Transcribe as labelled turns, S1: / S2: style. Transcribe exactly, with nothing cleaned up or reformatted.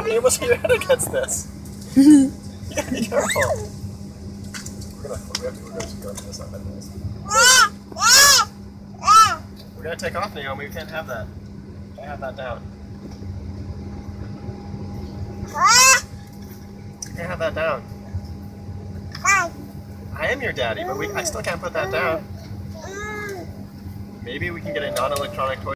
S1: Naomi, you almost hit your head against this. You gotta be careful. We're gonna, we have to, we're going to go to this, not like this. We're gonna take off, Naomi. We can't have that. Can't have that down. Can't have that down. I am your daddy, but we, I still can't put that down. Maybe we can get a non-electronic toy.